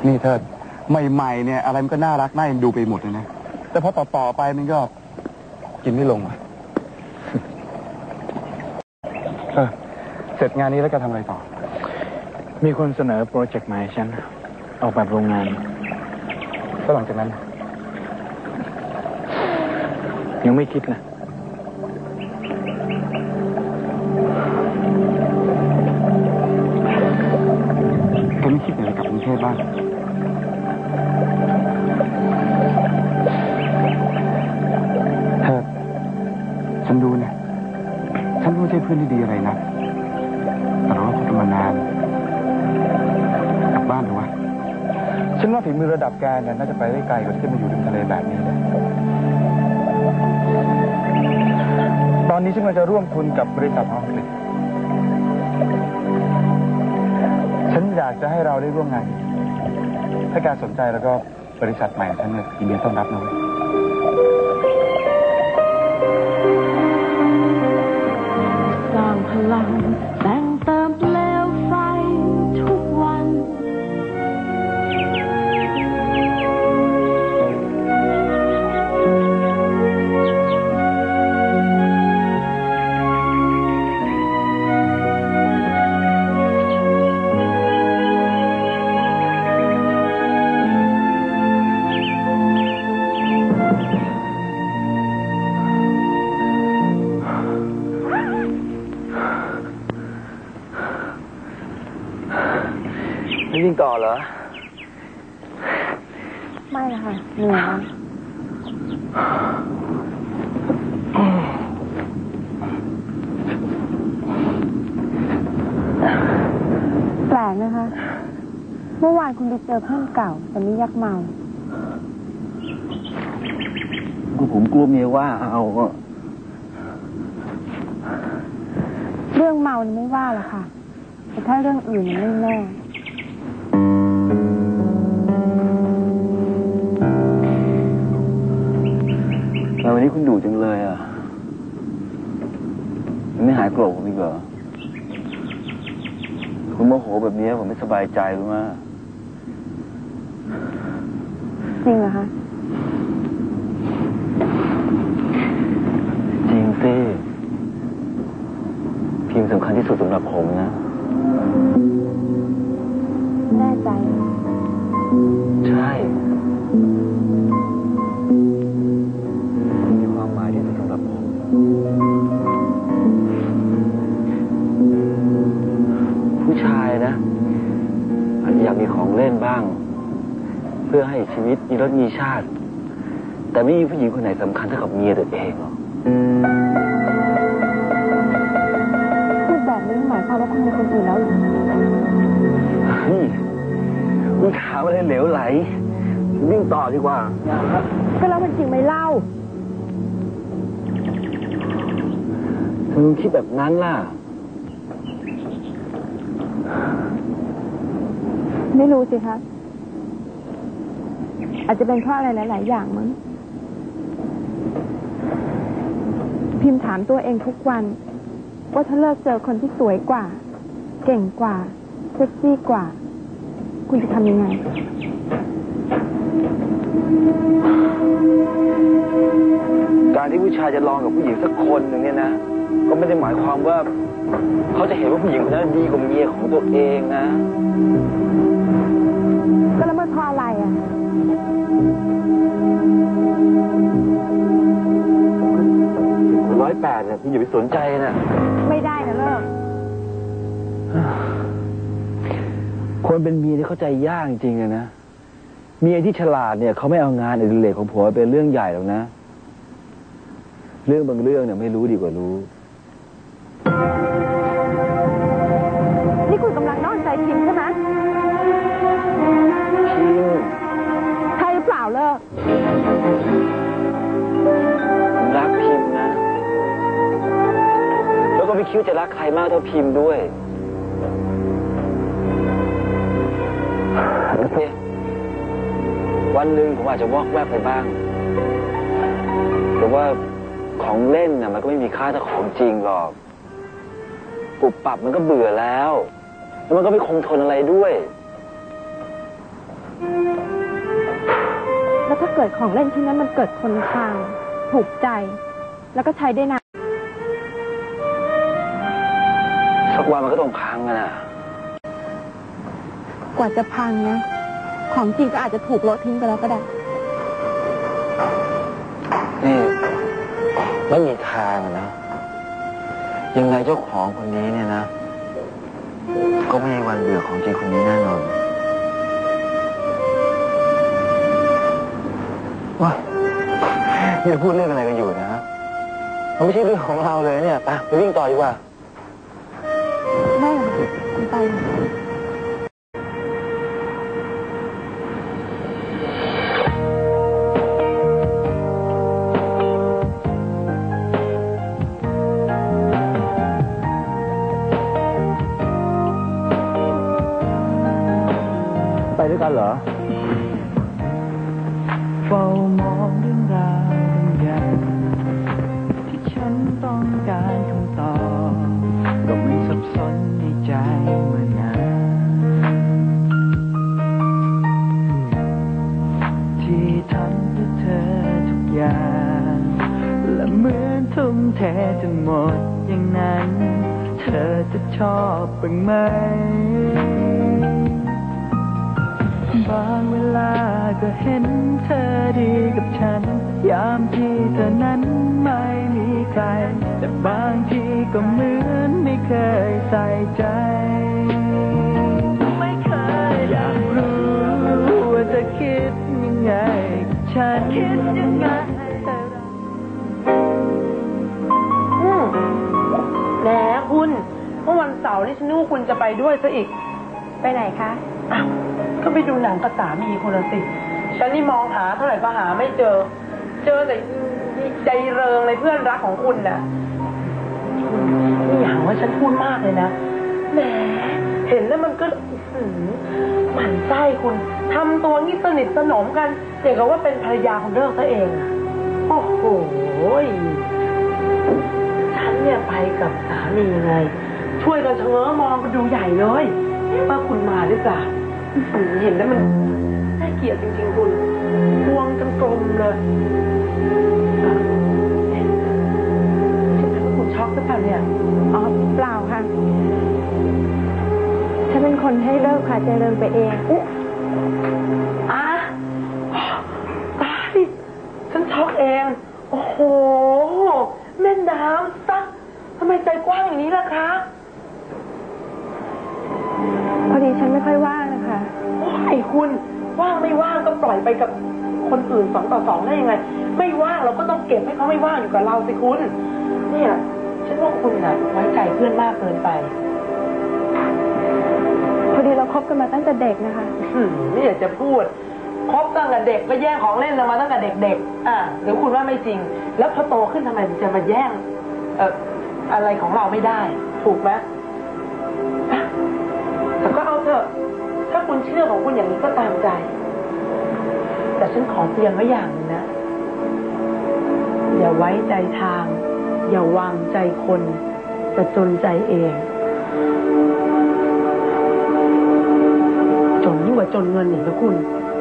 นี่เธอใหม่ๆเนี่ยอะไรมันก็น่ารักน่าเอ็นดูไปหมดเลยนะแต่พอต่อไปมันก็กินไม่ลงอ่ะเสร็จงานนี้แล้วจะทำอะไรต่อมีคนเสนอโปรเจกต์ใหม่ฉันออกแบบโรงงานแล้วหลังจากนั้นยังไม่คิดนะผมไม่คิดอะไรกับกรุงเทพบ้างเธอฉันดูเนี่ยฉันไม่ใช่เพื่อนที่ดีอะไรนะแต่เราก็คบกันมานานกลับบ้านเถอะวะฉันว่าฝีมือระดับแกเนี่ยน่าจะไปได้ไกลกว่าที่มาอยู่ริมทะเลแบบนี้เลยตอนนี้ฉันกำลังจะร่วมทุนกับบริษัทอังกฤษฉันอยากจะให้เราได้ร่วมงานถ้าแกสนใจแล้วก็บริษัทใหม่ฉันเนี่ยยินดีต้อนรับนะสร้างพลังแต่งเติมเปลวไฟทุกวันวิ่งต่อเหรอไม่ละค่ะเหนื่อยแปลกนะคะเมื่อวานคุณไปเจอเพื่อนเก่าแต่ไม่ยักเมาผมกลัวเมียว่าเอาก็เรื่องเมาไม่ว่าหรอกค่ะแต่ถ้าเรื่องอื่นไม่แน่วันนี้คุณดุจังเลยอ่ะมันไม่หายโกรธผมอีกเหรอคุณโมโหแบบนี้ผมไม่สบายใจรู้มั้ยจริงเหรอคะจริงสิพิมพ์สำคัญที่สุดสำหรับผมนะแน่ใจใช่มีความหมายที่สุดสำหรับผมผู้ชายนะอาจจะอยากมีของเล่นบ้างเพื่อให้ชีวิตมีรสมีชาติแต่ไม่มีผู้หญิงคนไหนสำคัญเท่ากับเมียตัวเองหรอกพูดแบบนี้หมายความว่าคุณมีคนอื่นแล้วหรือเฮ้ยคุณถามอะไรเหลวไหลวิ่งต่อดีกว่าก็แล้วมันจริงไหมเล่าคุณคิดแบบนั้นล่ะไม่รู้สิคะอาจจะเป็นเพราะอะไรหลายๆอย่างมั้งพิมพ์ถามตัวเองทุกวันว่าถ้าเลิกเจอคนที่สวยกว่าเก่งกว่าเซ็กซี่กว่าคุณจะทำยังไงการที่ผู้ชายจะลองกับผู้หญิงสักคนหนึ่งเนี่ยนะก็ไม่ได้หมายความว่าเขาจะเห็นว่าผู้หญิงคนนั้นดีกว่าเมียของตัวเองนะก็แล้วมันเพราะอะไรอ่ะ 108เนี่ยพี่อย่าไปสนใจนะไม่ได้นะเลิกคนเป็นเมียที่เข้าใจยากจริงๆเลยนะเมียที่ฉลาดเนี่ยเขาไม่เอางานอดิเรกของผัวเป็นเรื่องใหญ่หรอกนะเรื่องบางเรื่องเนี่ยไม่รู้ดีกว่ารู้นี่คุณกำลังนอกใจพิมใช่ไหมพิมใช่หรือเปล่าเลิกรักพิมนะแล้วก็ไม่คิดจะรักใครมากเท่าพิมด้วยวันหนึ่งผมอาจจะวอกแวกไปบ้างแต่ว่าของเล่นน่ะมันก็ไม่มีค่าเท่าของจริงหรอกปุบปับมันก็เบื่อแล้วมันก็ไม่คงทนอะไรด้วยถ้าเกิดของเล่นชิ้นนั้นมันเกิดทนทานถูกใจ แล้วก็ใช้ได้นานสักวันมันก็ต้องพังกันนะกว่าจะพังนะของจริงก็อาจจะถูกโละทิ้งไปแล้วก็ได้นี่ไม่มีทางนะยังไงเจ้าของคนนี้เนี่ยนะก็ไม่มีวันเบื่อของจริงคนนี้แน่นอนว้าเนี่ยพูดเรื่องอะไรกันอยู่นะมันไม่ใช่เรื่องของเราเลยเนี่ยไปวิ่งต่อดีกว่าไม่หรอกคุณไปด้วยกันเหรอเฝ้ามองเรื่องราวบางอย่างที่ฉันต้องการคำตอบก็มันสับสนในใจมานานที่ทำเพื่อเธอทุกอย่างและเหมือนทุ่มเทจนหมดอย่างนั้นเธอจะชอบบ้างไหมบางเวลาก็เห็นเธอดีกับฉันยามที่เธอนั้นไม่มีใครแต่บางทีก็เหมือนไม่เคยใส่ใจไม่เคยอยากรู้ว่าเธอคิดยังไงกับฉันคิดยังไงแหมคุณเมื่อวันเสาร์นี่ฉันนึกว่าคุณจะไปด้วยซะอีกไปไหนคะอ้าวก็ไปดูหนังกับสามีคุณสิฉันนี่มองหาเท่าไหร่ก็หาไม่เจอแต่ใจเริงในเพื่อนรักของคุณน่ะนี่อย่างว่าฉันพูดมากเลยนะแหมเห็นแล้วมันก็หมั่นไส้คุณทำตัวงี้สนิทสนมกันอย่างกับว่าเป็นภรรยาคุณเลิกซะเองโอ้โหฉันเนี่ยไปกับสามีไงช่วยกันเฉง้อมองกันดูใหญ่เลยว่าคุณมาหรือเปล่าเห็นแล้วมันน่าเกลียดจริงๆคุณพวงจนกลมเลยคุณช็อกหรือเปล่าเนี่ยอ๋อเปล่าค่ะฉันเป็นคนให้เลิกค่ะใจเริงไปเองตายฉันช็อกเองโอ้โหแม่น้ำซักทำไมใจกว้างอย่างนี้ล่ะคะพอดีฉันไม่ค่อยว่างนะคะไอ้คุณว่างไม่ว่างก็ปล่อยไปกับคนอื่น2 ต่อ 2ได้ยังไงไม่ว่างเราก็ต้องเก็บให้เขาไม่ว่างอยู่กับเราสิคุณเนี่ยฉันว่าคุณน่ะไว้ใจเพื่อนมากเกินไปพอดีเราคบกันมาตั้งแต่เด็กนะคะไม่อยากจะพูดคบตั้งแต่เด็กก็แย่งของเล่นเรามาตั้งแต่เด็กๆหรือคุณว่าไม่จริงแล้วพอโตขึ้นทำไมจะมาแย่งอะไรของเราไม่ได้ถูกไหมแต่ก็เอาเถอะถ้าคุณเชื่อของคุณอย่างนี้ก็ตามใจแต่ฉันขอเตือนไว้อย่างนึงนะอย่าไว้ใจทางอย่าวางใจคนจะจนใจเองจนยิ่งกว่าจนเงินอีกนะคุณ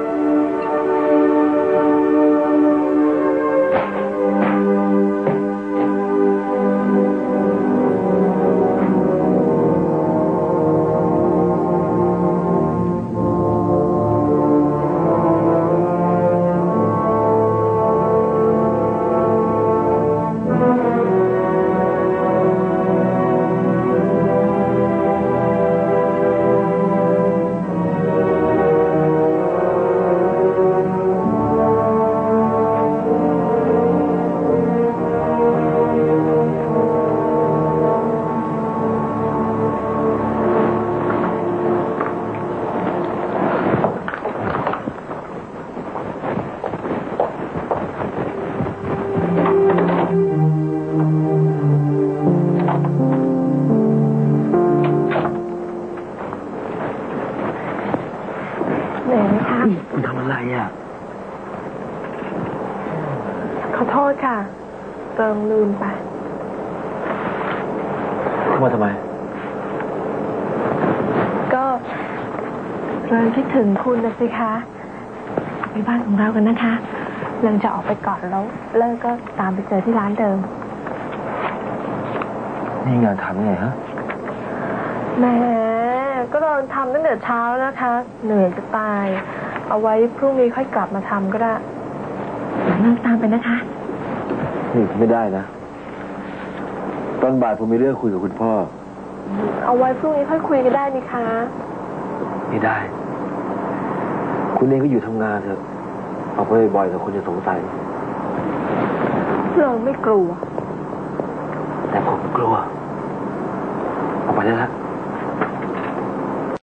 คุณทำอะไรอ่ะขอโทษค่ะเติมลืมไปมาทำไมก็เริ่มคิดถึงคุณนะสิคะบ้านของเรากันนะคะเลิงจะออกไปก่อนแล้วเลิกก็ตามไปเจอที่ร้านเดิมนี่งานทำยังไงฮะแหมก็เราทำตั้งแต่เช้านะคะ เหนื่อยจะตาย เอาไว้พรุ่งนี้ค่อยกลับมาทำก็ได้เลิกตามไปนะคะนี่ไม่ได้นะ ตอนบ่ายผมมีเรื่องคุยกับคุณพ่อเอาไว้พรุ่งนี้ค่อยคุยกันได้นี่คะไม่ได้ คุณเองก็อยู่ทำงานเถอะออกไปบ่อยๆแต่คนจะสงสัยเราไม่กลัวแต่ผมกลัว ออกไปได้แล้ว